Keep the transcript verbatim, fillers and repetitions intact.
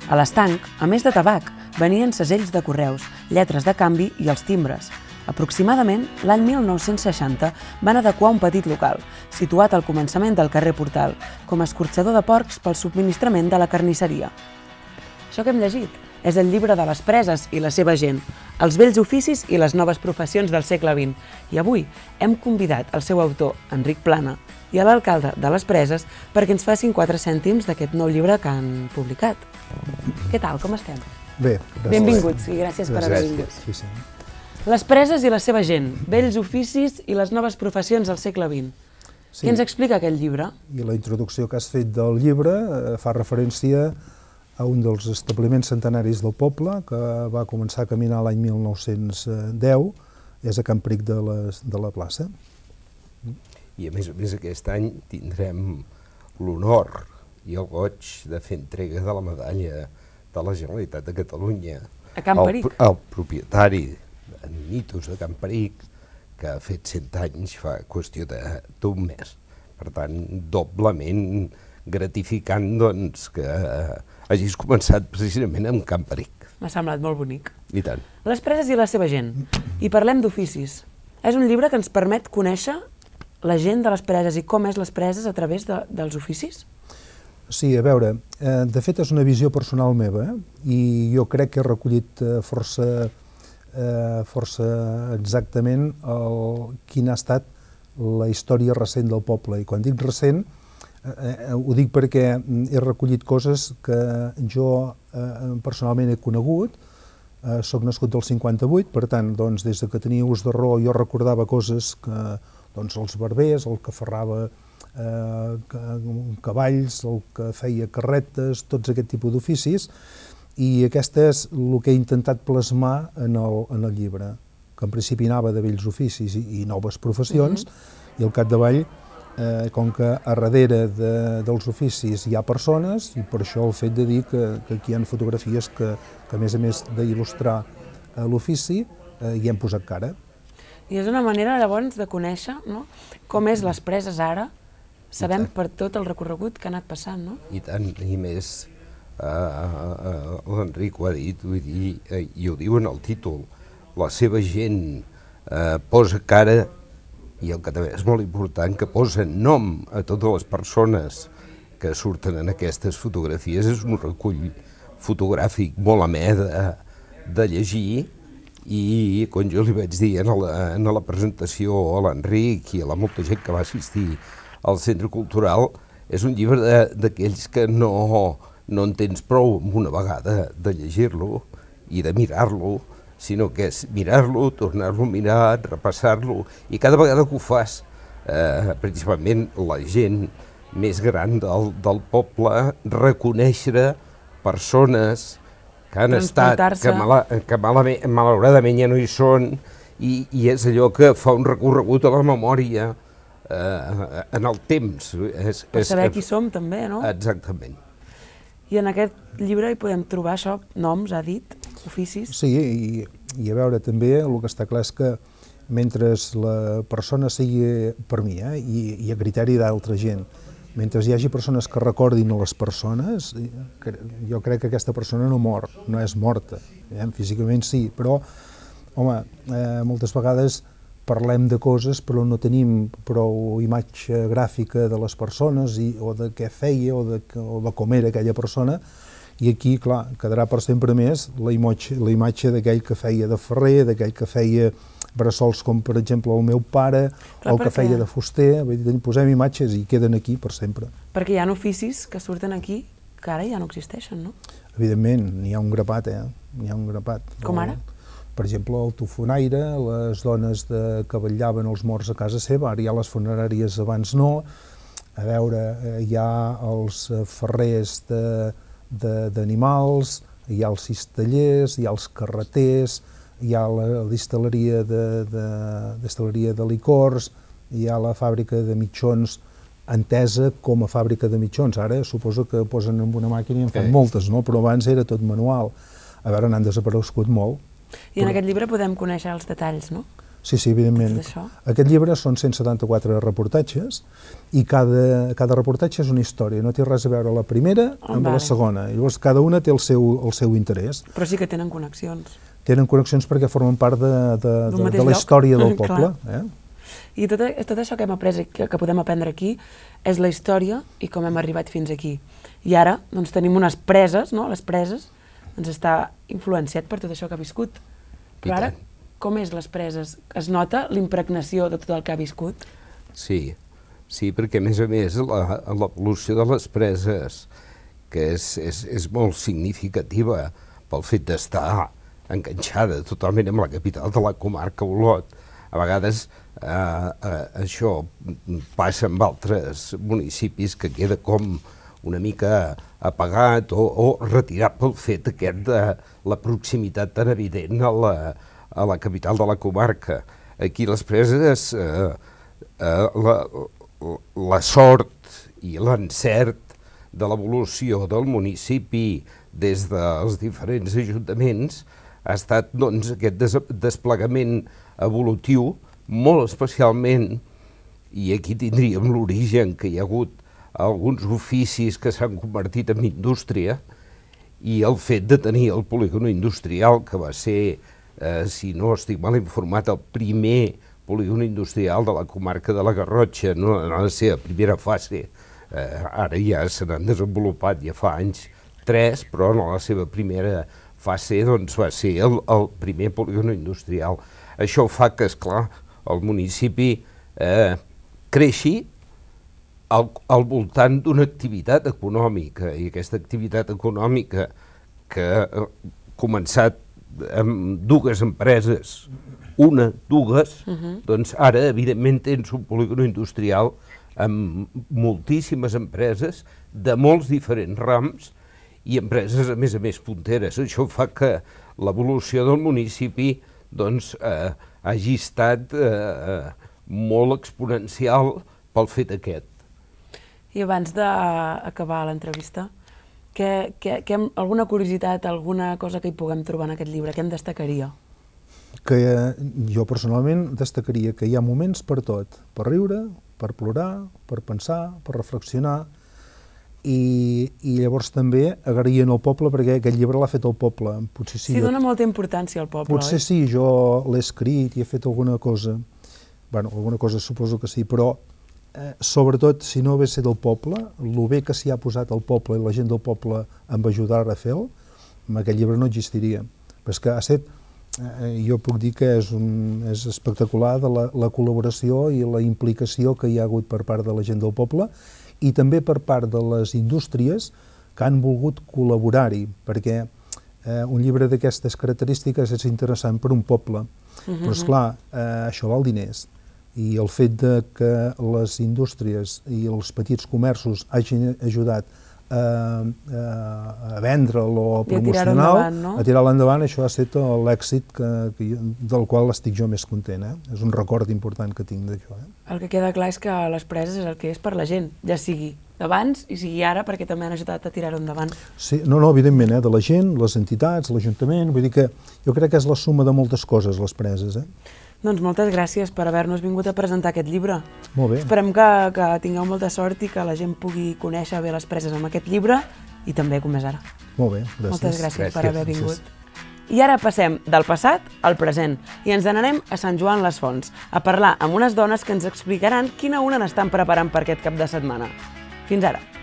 A l'estanc, a més de tabac, venien segells de correus, lletres de canvi i els timbres. Aproximadament l'any mil nou-cents seixanta van adequar un petit local, situat al començament del carrer Portal, com a escorxador de porcs pel subministrament de la carnisseria. Això que hem llegit és el llibre de les preses i la seva gent, els vells oficis i les noves professions del segle vint. I avui hem convidat el seu autor, Enric Plana, i a l'alcalde de les Preses perquè ens facin quatre cèntims d'aquest nou llibre que han publicat. Què tal, com estem? Bé, gràcies. Benvinguts i gràcies per haver vingut. Sí, sí. Les preses i la seva gent, vells oficis i les noves professions del segle vint. Sí. Què ens explica aquest llibre? I la introducció que has fet del llibre eh, fa referència a un dels establiments centenaris del poble, que va començar a caminar l'any mil nou-cents deu, és a Can Peric de, les, de la plaça. I a més a més aquest any tindrem l'honor i el goig de fer entrega de la medalla de la Generalitat de Catalunya A Can Peric? al, al propietari de Nitos de Can Peric, que ha fet cent anys fa qüestió d'un mes. Per tant, doblement gratificant doncs, que hagis començat precisament amb Can Peric. M'ha semblat molt bonic. I tant. Les preses i la seva gent. I parlem d'oficis. És un llibre que ens permet conèixer la gent de les preses i com és les preses a través de, dels oficis? Sí, a veure, eh, de fet és una visió personal meva, eh? I jo crec que he recollit eh, força, eh, força exactament el, quina ha estat la història recent del poble. I quan dic recent, eh, ho dic perquè he recollit coses que jo eh, personalment he conegut. Eh, soc nascut del cinquanta-vuit, per tant, doncs, des que tenia ús de raó jo recordava coses que doncs, els barbers, el que ferrava eh, cavalls, el que feia carretes, tots aquest tipus d'oficis, i aquest és el que he intentat plasmar en el, en el llibre, que en principi anava de vells oficis i, i noves professions, mm-hmm. i al capdavall, eh, com que a darrere de, dels oficis hi ha persones, i per això el fet de dir que, que aquí hi ha fotografies que, que a més a més d'il·lustrar eh, l'ofici, eh, hi hem posat cara. I és una manera, llavors, de conèixer, no?, com és les preses ara, sabem per tot el recorregut que ha anat passant, no? I tant, i més, eh, eh, l'Enric ho ha dit, vull dir, eh, i ho diu en el títol, la seva gent eh, posa cara, i el que també és molt important, que posa nom a totes les persones que surten en aquestes fotografies. És un recull fotogràfic molt amè de, de llegir, i com jo li vaig dir en la, en la presentació a l'Enric i a la molta gent que va assistir al Centre Cultural, és un llibre d'aquells que no, no en tens prou una vegada de llegir-lo i de mirar-lo, sinó que és mirar-lo, tornar-lo a mirar, repassar-lo, i cada vegada que ho fas, eh, principalment la gent més gran del, del poble, reconèixer persones que han estat, que, mala, que malament, malauradament ja no hi són, i, i és allò que fa un recorregut a la memòria eh, en el temps. És, per és, saber qui som també, no? Exactament. I en aquest llibre hi podem trobar això, noms, ha dit, oficis? Sí, i, i a veure també el que està clar és que mentre la persona sigui per mi, eh, i, i a criteri d'altra gent, mentre hi hagi persones que recordin a les persones, jo crec que aquesta persona no mor, no és morta. Eh? Físicament sí, però, home, eh, moltes vegades parlem de coses però no tenim prou imatge gràfica de les persones, i, o de què feia, o de, o de com era aquella persona, i aquí, clar, quedarà per sempre més la imatge, la imatge d'aquell que feia de ferrer, d'aquell que feia bressols com, per exemple, el meu pare, o el que feia de fuster. Posem imatges i queden aquí per sempre. Perquè hi ha oficis que surten aquí que ara ja no existeixen, no? Evidentment, n'hi ha un grapat, eh? N'hi ha un grapat. Com ara? Per exemple, el tofonaire, les dones que vetllaven els morts a casa seva, ara hi ha les funeràries, abans no. A veure, hi ha els ferrers d'animals, hi ha els cistellers, hi ha els carreters, hi ha la distel·leria de, de, distel·leria de licors, hi ha la fàbrica de mitjons entesa com a fàbrica de mitjons. Ara suposo que posen en una màquina i en fan eh. moltes, no? Però abans era tot manual. A veure, n'han desaparegut molt. I en però... aquest llibre podem conèixer els detalls, no? Sí, sí, evidentment. Aquest llibre són cent setanta-quatre reportatges i cada, cada reportatge és una història, no té res a veure la primera amb vale. la segona. Llavors, cada una té el seu, el seu interès. Però sí que tenen connexions. Tenen connexions perquè formen part de, de, de, de la història del poble. Eh? I tot, tot això que hem après, que, que podem aprendre aquí, és la història i com hem arribat fins aquí. I ara doncs, tenim unes preses, no? Les preses ens està influenciat per tot això que ha viscut. Però ara, com és les preses? Es nota l'impregnació de tot el que ha viscut? Sí, sí, perquè a més a més l'evolució de les preses, que és, és, és molt significativa pel fet d'estar enganxada totalment amb la capital de la comarca Olot. A vegades eh, eh, això passa amb altres municipis que queda com una mica apagat o, o retirat pel fet aquest de la proximitat tan evident a la, a la capital de la comarca. Aquí les preses, eh, eh, la, la sort i l'encert de l'evolució del municipi des dels diferents ajuntaments ha estat doncs, aquest des desplegament evolutiu, molt especialment, i aquí tindríem l'origen que hi ha hagut alguns oficis que s'han convertit en indústria, i el fet de tenir el polígon industrial, que va ser, eh, si no estic mal informat, el primer polígon industrial de la comarca de la Garrotxa, no en la seva primera fase. Eh, ara ja se n'han desenvolupat ja fa anys tres, però en la seva primera fase doncs, va ser el, el primer polígon industrial. Això fa que, esclar, el municipi eh, creixi al, al voltant d'una activitat econòmica, i aquesta activitat econòmica que ha començat amb dues empreses, una, dues, uh-huh. doncs ara evidentment tens un polígon industrial amb moltíssimes empreses de molts diferents rams i empreses a més a més punteres. Això fa que l'evolució del municipi doncs, eh, hagi estat eh, molt exponencial pel fet aquest. I abans d'acabar l'entrevista, que, que, que alguna curiositat, alguna cosa que hi puguem trobar en aquest llibre, què em destacaria? Que jo personalment destacaria que hi ha moments per tot, per riure, per plorar, per pensar, per reflexionar, i, i llavors també agraïen al poble, perquè aquest llibre l'ha fet el poble. Potser sí, sí, dona molta importància al poble, potser oi? sí, jo l'he escrit i he fet alguna cosa, bueno, alguna cosa suposo que sí, però eh, sobretot, si no hagués estat el poble, el bé que s'hi ha posat el poble i la gent del poble amb ajudar a fer-lo, aquest llibre no existiria. Però és que ha estat, eh, jo puc dir que és, un, és espectacular de la, la col·laboració i la implicació que hi ha hagut per part de la gent del poble i també per part de les indústries que han volgut col·laborar-hi, perquè eh, un llibre d'aquestes característiques és interessant per un poble, uh-huh. però esclar, eh, això val diners, i el fet de que les indústries i els petits comerços hagin ajudat a, a, a vendre'l o a promocionar-lo, no? a tirar-lo endavant, això ha estat l'èxit que, que, del qual estic jo més content. Eh? És un record important que tinc d'això. Eh? El que queda clar és que les preses és el que és per la gent, ja sigui d'abans i sigui ara, perquè també han ajudat a tirar-ho endavant. Sí, no, no, evidentment, eh? de la gent, les entitats, l'Ajuntament, vull dir que jo crec que és la suma de moltes coses, les preses. Eh? Doncs moltes gràcies per haver-nos vingut a presentar aquest llibre. Molt bé. Esperem que, que tingueu molta sort i que la gent pugui conèixer bé les preses amb aquest llibre i també com és ara. Molt bé, gràcies. Moltes gràcies, gràcies per haver vingut. I ara passem del passat al present i ens n'anem a Sant Joan les Fonts a parlar amb unes dones que ens explicaran quina una n'estan preparant per aquest cap de setmana. Fins ara.